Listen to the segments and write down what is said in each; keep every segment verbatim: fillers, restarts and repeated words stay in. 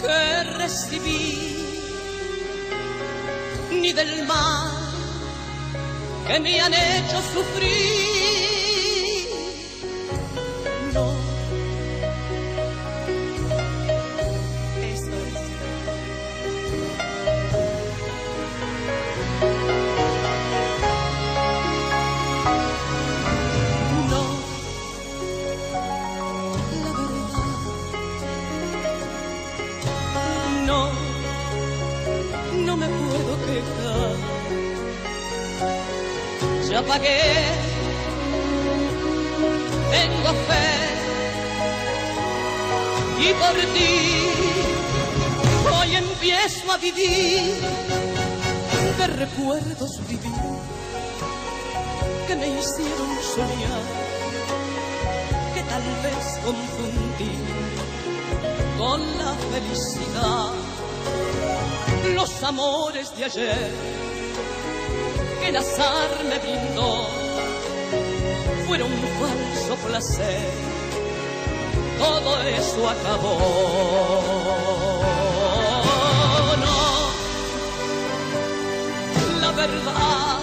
que recibí, ni del mal que me han hecho sufrir. No, eso es. No, la verdad, no, no me puedo quejar. Ya pagué, tengo fe, y por ti hoy empiezo a vivir, de recuerdos vivir que me hicieron soñar, que tal vez confundí con la felicidad. Los amores de ayer que el azar me brindó fueron un falso placer, todo eso acabó. No, la verdad,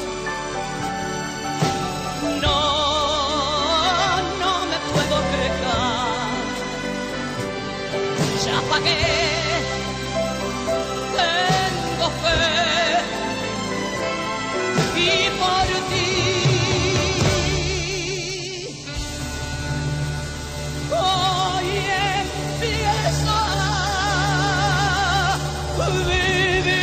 no, no me puedo quejar. Ya pagué, tengo fe, y por ti hoy empiezo a vivir.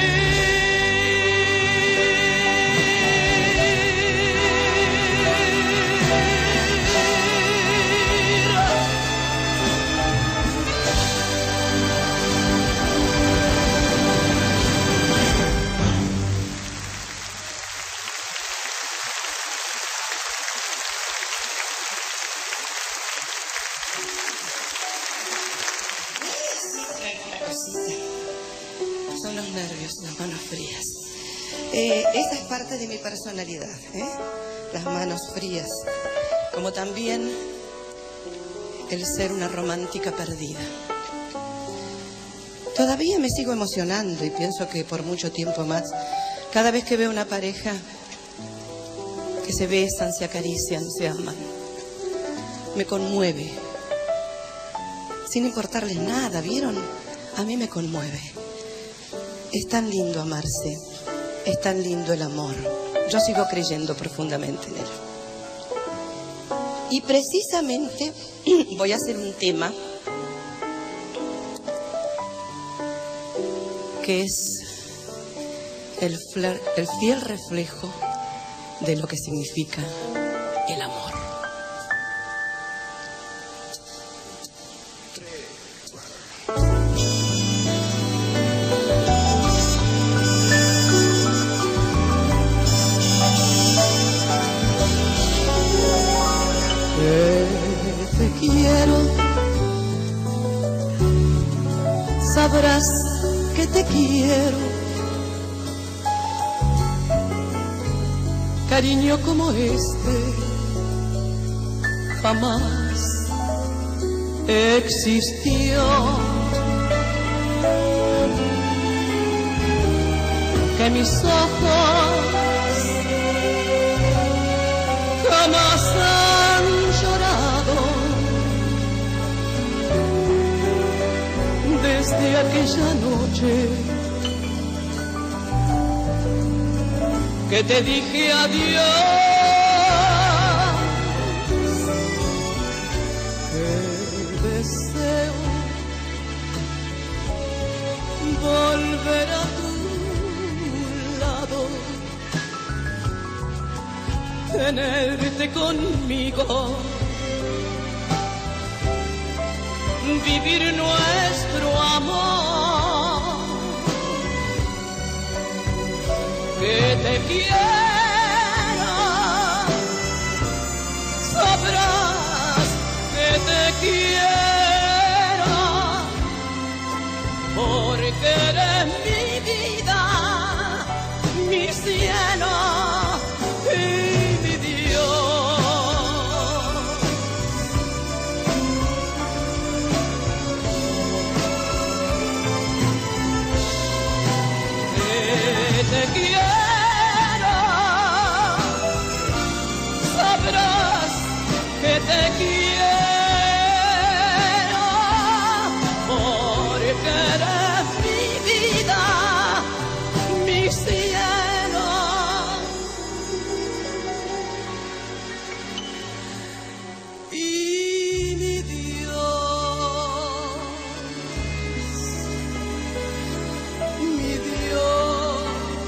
Son los nervios, las manos frías. Eh, esa es parte de mi personalidad, ¿eh? Las manos frías, como también el ser una romántica perdida. Todavía me sigo emocionando y pienso que por mucho tiempo más, cada vez que veo una pareja que se besan, se acarician, se aman, me conmueve, sin importarles nada, ¿vieron? A mí me conmueve. Es tan lindo amarse, es tan lindo el amor. Yo sigo creyendo profundamente en él. Y precisamente voy a hacer un tema que es el, fla- el fiel reflejo de lo que significa el amor. Te quiero, sabrás que te quiero, cariño como este jamás existió, que mis ojos jamás han llorado desde aquella noche que te dije adiós. Que deseo volver a tu lado, tenerte conmigo, vivir nuestro amor. Que te quiero, sabrás que te quiero, porque eres mi vida, mi cielo y mi Dios. te quiero, sabrás que te quiero, porque eres mi vida, mi cielo. Y mi Dios, mi Dios,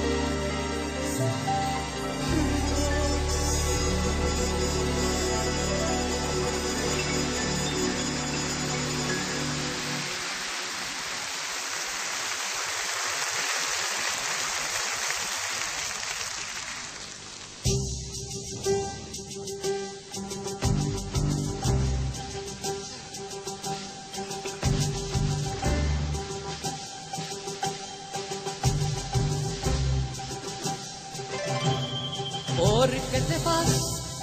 porque te vas,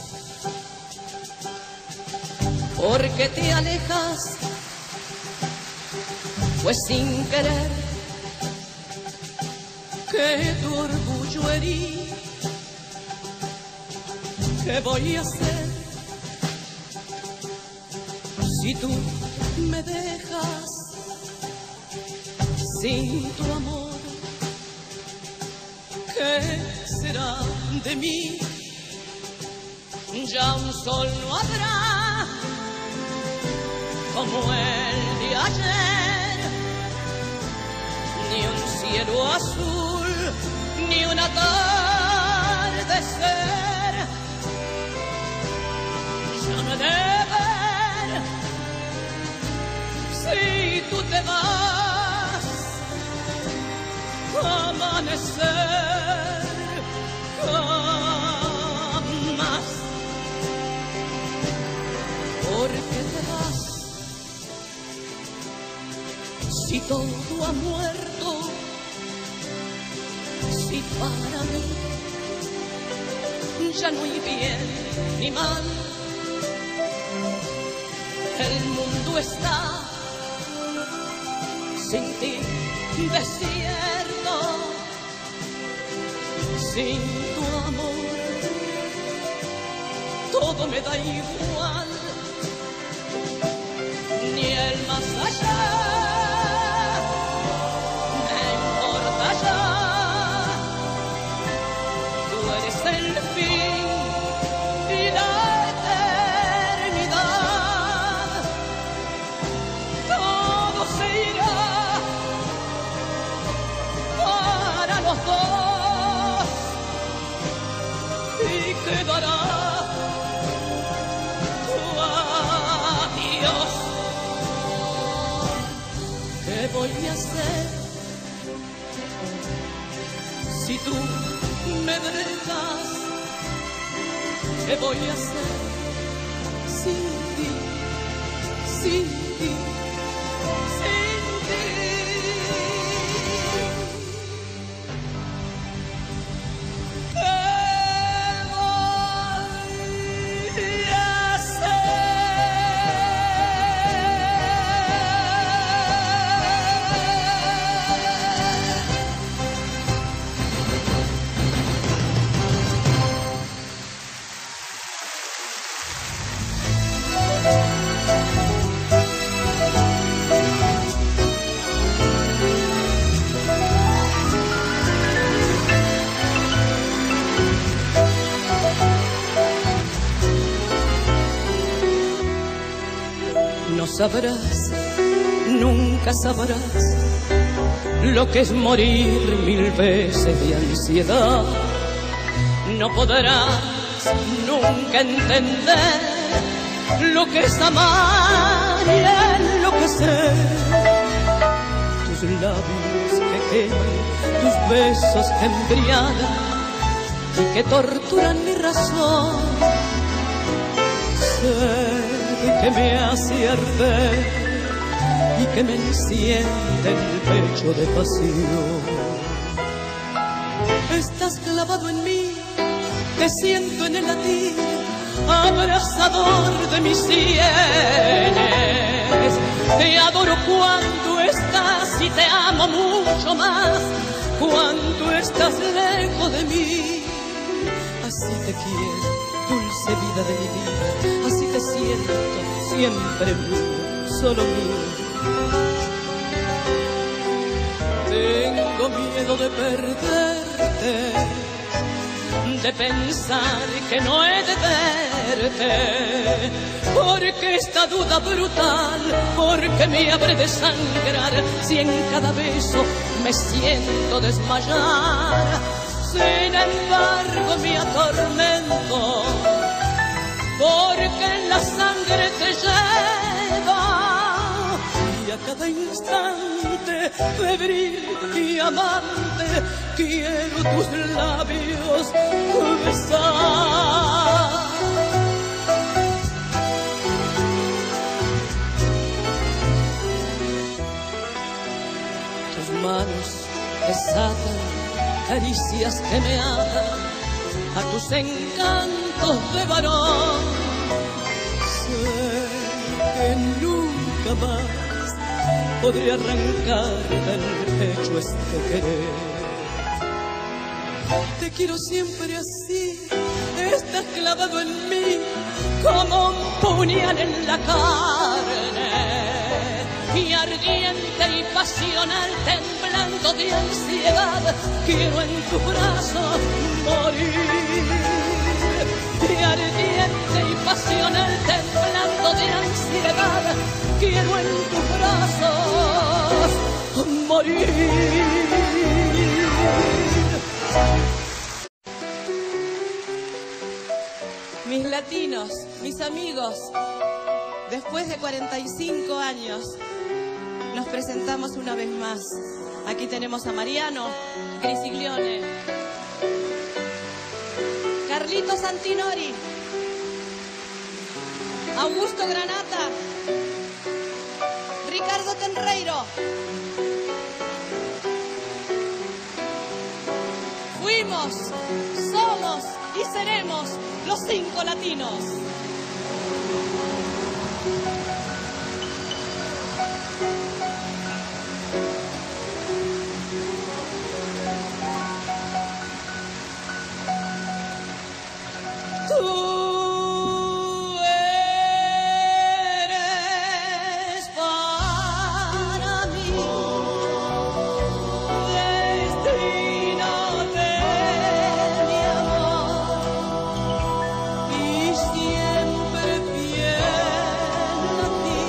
porque te alejas, pues sin querer que tu orgullo herí. ¿Qué voy a hacer si tú me dejas sin tu amor? ¿Qué será de mí? Ya un sol no habrá como el de ayer, ni un cielo azul, ni un atardecer. Ya no he de ver si tú te vas a amanecer jamás. Porque te vas si todo ha muerto, si para mí ya no hay bien ni mal. El mundo está sin ti desierto, sin tu amor todo me da igual, ni el más allá me importa ya. Tú eres el fin y la eternidad. Todo se irá para los dos y quedará tu adiós. ¿Qué voy a hacer si tú me dejas? ¿Qué voy a hacer sin ti, sin ti, sin ti? ¿Qué voy a hacer? No sabrás, nunca sabrás lo que es morir mil veces de ansiedad. No podrás nunca entender lo que es amar y enloquecer. Tus labios que queman, tus besos que embriagan y que torturan mi razón. Sé que me hace arder y que me enciende el pecho de pasión. Estás clavado en mí, te siento en el latir abrazador de mis sienes. Te adoro cuando estás y te amo mucho más cuando estás lejos de mí. Así te quiero, dulce vida de mi vida, así te siento, siempre mío, solo mío. Tengo miedo de perderte, de pensar que no he de verte, porque esta duda brutal, porque me habré de sangrar si en cada beso me siento desmayar. Sin embargo me atormento, porque en la sangre te lleva, y a cada instante febril y amante quiero tus labios besar. Tus manos desatan caricias que me atan a tus encantos de varón. Sé que nunca más podré arrancar del pecho este querer. Te quiero siempre así, estás clavado en mí como un puñal en la carne, y ardiente y pasional, temblando de ansiedad, quiero en tu brazo morir. Y ardiente y pasional, temblando de ansiedad, quiero en tus brazos morir. Mis latinos, mis amigos, después de cuarenta y cinco años, nos presentamos una vez más. Aquí tenemos a Mariano Grisiglione, Carlito Santinori, Augusto Granata, Ricardo Tenreiro. Fuimos, somos y seremos los cinco latinos. Tú eres para mí destino de mi amor, y siempre fiel a ti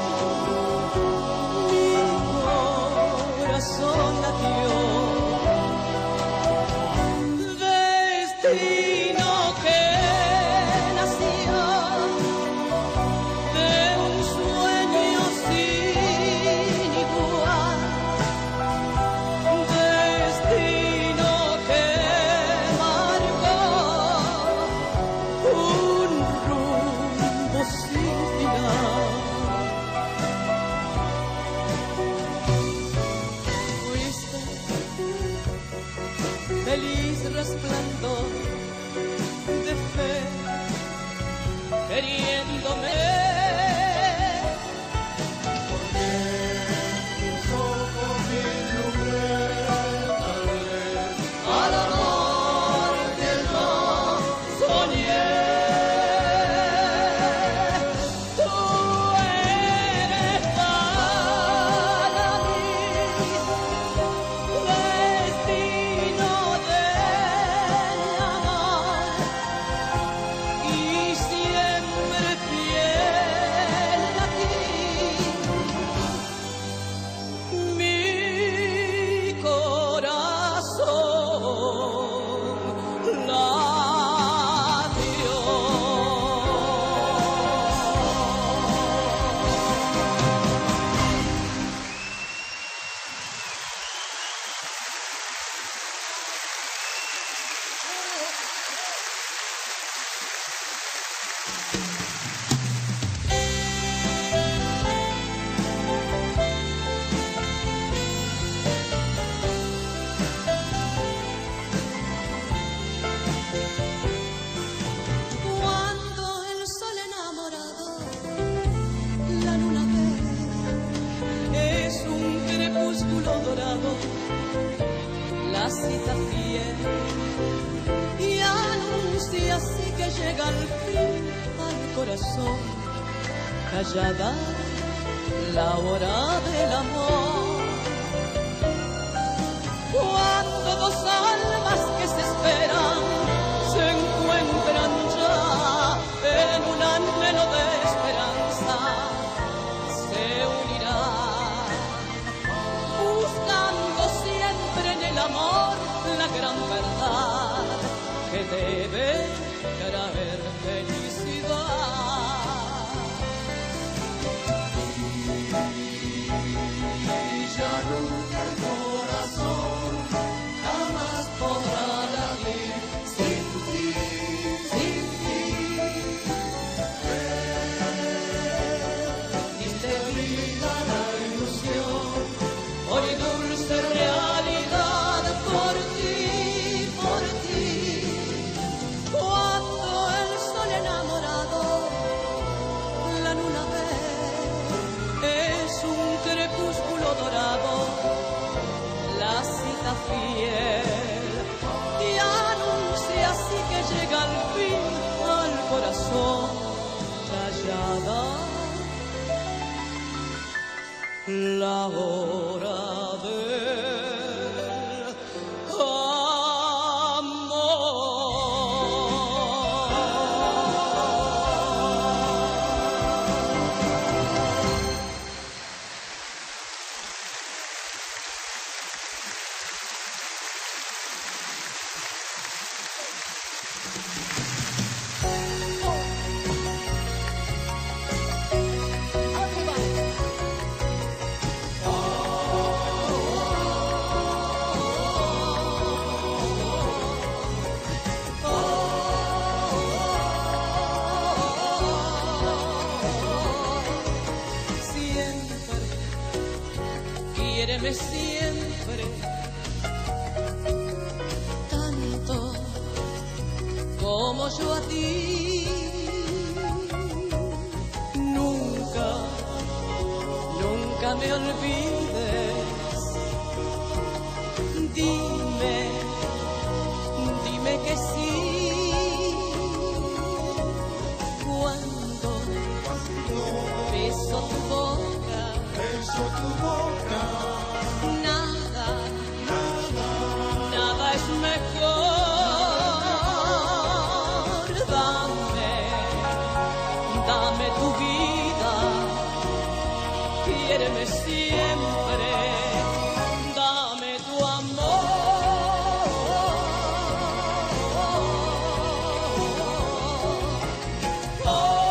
mi corazón latió. Destino que feliz resplandor de fe, queriéndome. Porque tus ojos me iluminan Al amor que yo soñé. Tú eres para mí destino del amor, y siempre fiel a ti mi corazón latió. Cuando el sol enamorado, la luna ve, es un crepúsculo dorado, la la cita fiel y anuncia así que llega al fin al corazón, callada la hora del amor. Cuando dos almas que se esperan se encuentran ya en un anhelo de esperanza, se unirán, buscando siempre en el amor la gran verdad que debe traer felicidad. Y ya nunca el corazón jamás podrá latir sin ti, sin ti. Diste vida la ilusión, hoy dulce realidad por ti, por ti. Cuando el sol enamorado la luna ve, es un crepúsculo dorado, la cita fiel y anuncia así que llega al fin al corazón, callada la hora del Quiéreme siempre, tanto como yo a ti. Nunca, nunca me olvides. Dime, dime que sí. Cuando beso tu boca, beso tu boca. Nada, nada, nada es mejor. Dame, dame tu vida, quiéreme siempre, dame tu amor. Oh, oh,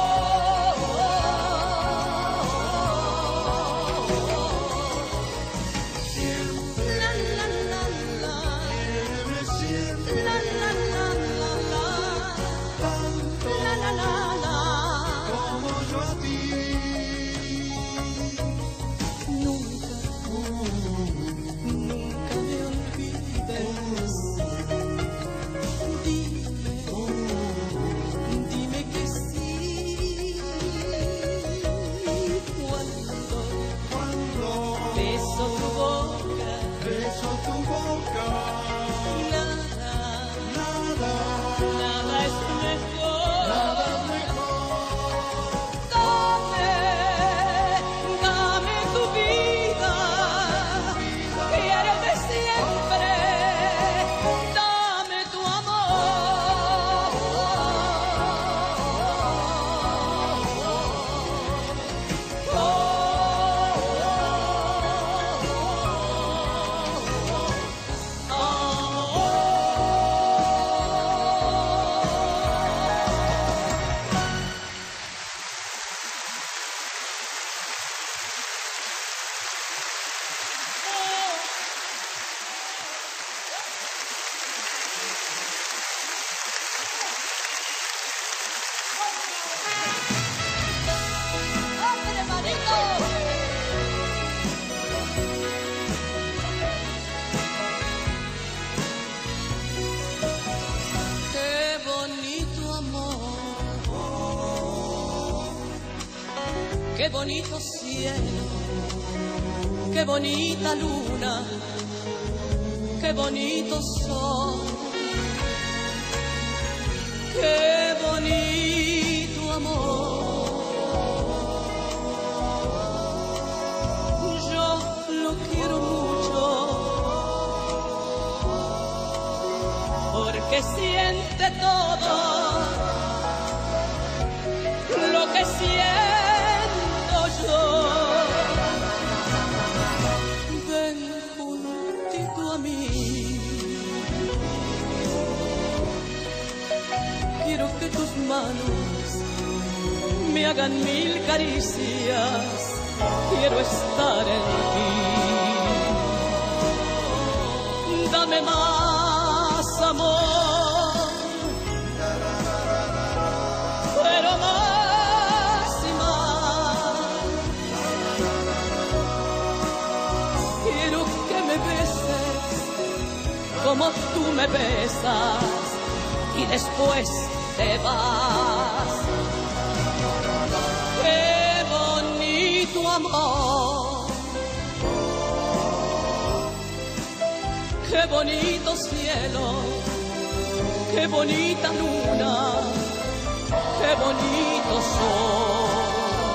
Qué bonito cielo, qué bonita luna, qué bonitos son, qué bonito amor. Yo lo quiero mucho porque siente todo lo que siento yo. Ven juntito a mí, quiero que tus manos me hagan mil caricias, quiero estar en ti. Dame más amor, pero más y más. Quiero que me beses como tú me besas y después te vas. Qué bonito amor, qué bonito cielo, qué bonita luna, qué bonito sol.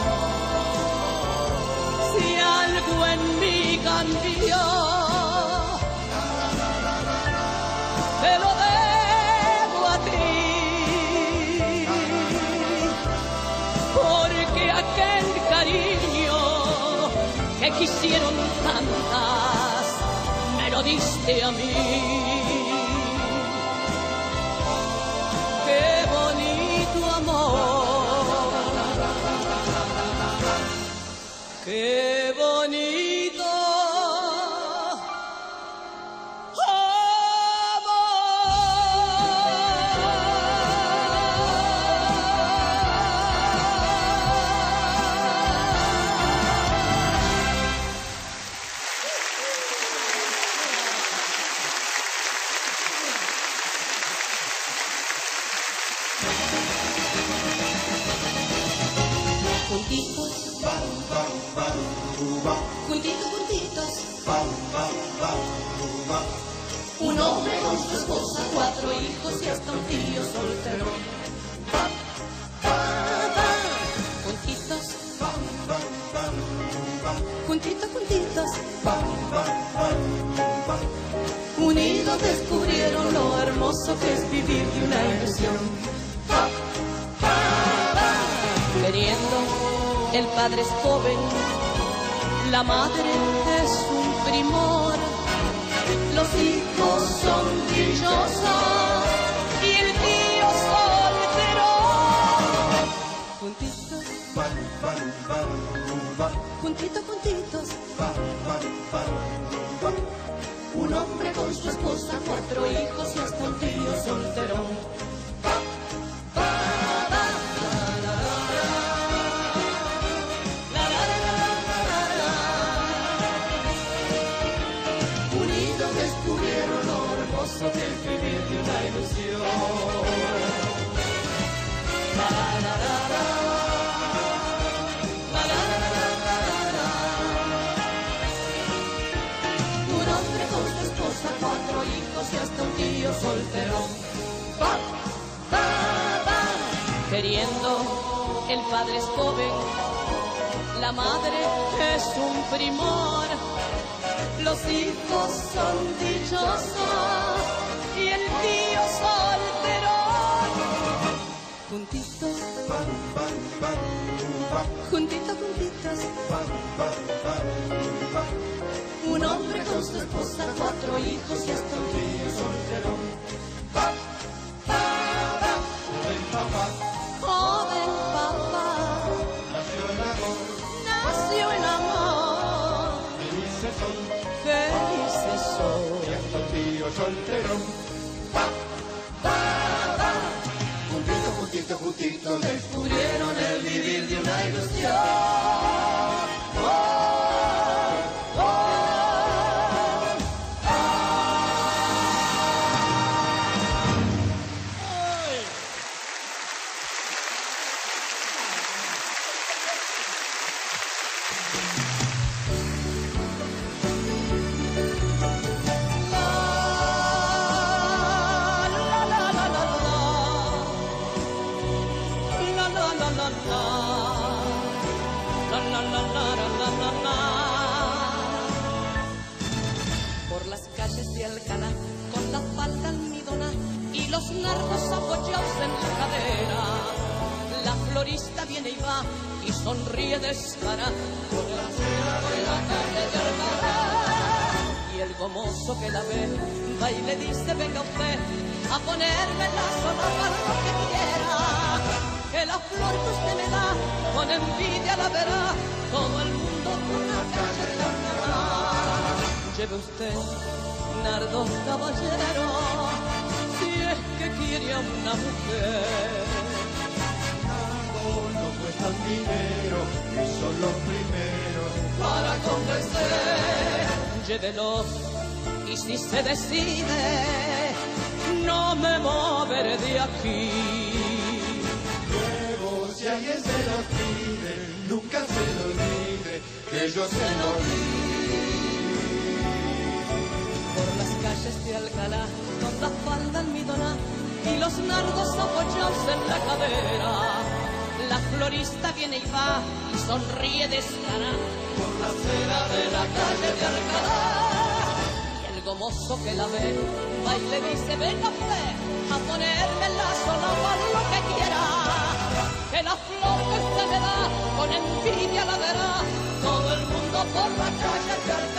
Si algo en mí cambió, te lo debo a ti, porque aquel cariño que quisieron tantas me lo diste a mí. Qué bonito amor, qué bonito juntitos, juntitos, juntitos. Un hombre con su esposa, cuatro hijos y hasta un tío soltero. Juntitos, juntitos, juntitos. Unidos descubrieron lo hermoso que es vivir de una ilusión. Queriendo, el padre es joven, la madre es un primor, los hijos son brillosos y el tío soltero. Juntitos, juntitos, juntitos. Un hombre con su esposa, cuatro hijos y hasta un tío soltero. Que es vivir de una ilusión. La, la, la, la, la, la, la, la. Un hombre con su esposa, cuatro hijos y hasta un tío soltero. Va, va, va. Queriendo, el padre es joven, la madre es un primor, los hijos son dichosos y el tío soltero. Juntitos, juntitos, juntitos. Un hombre con su esposa, cuatro hijos y hasta un tío soltero. Joven papá, joven papá, nació el amor, nació el amor. Felices son, felices son. Y hasta un tío soltero. Juntito, juntito, juntito, descubrieron el vivir de una ilusión. Oh, oh, oh. La calles de Alcalá, con la falda almidona y los nardos apoyados en la cadera. La florista viene y va y sonríe descarada por la acera de la calle de Alcalá. Y el gomoso que la ve va y le dice: venga usted a ponerme la sola para lo que quiera, que la flor que usted me da con envidia la verá todo el mundo por la calle de Alcalá. Lleve usted, nardo caballero, si es que quiere a una mujer. Nardo no cuestan dinero y son los primeros Para convencer, llévelos y si se decide, no me moveré de aquí. Luego, si alguien se los pide, nunca se lo olvide, que yo se lo di. Por las calles de Alcalá, con la falda almidona y los nardos apoyados en la cadera, la florista viene y va y sonríe descarada por la acera de la calle de Alcalá. Y el gomoso que la ve va y le dice: venga usted a ponerme la sola para lo que quiera, que la flor que usted me da con envidia la verá todo el mundo por la calle de Alcalá.